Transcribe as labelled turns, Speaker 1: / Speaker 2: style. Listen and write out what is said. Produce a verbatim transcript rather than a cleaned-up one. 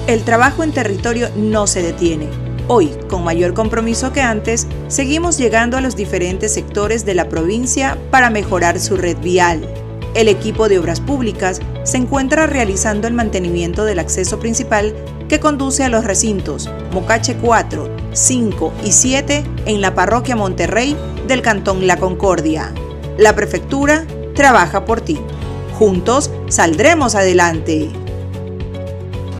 Speaker 1: El trabajo en territorio no se detiene. Hoy, con mayor compromiso que antes, seguimos llegando a los diferentes sectores de la provincia para mejorar su red vial. El equipo de Obras Públicas se encuentra realizando el mantenimiento del acceso principal que conduce a los recintos Mocache cuatro, cinco y siete en la parroquia Monterrey del Cantón La Concordia. La Prefectura trabaja por ti. Juntos saldremos adelante.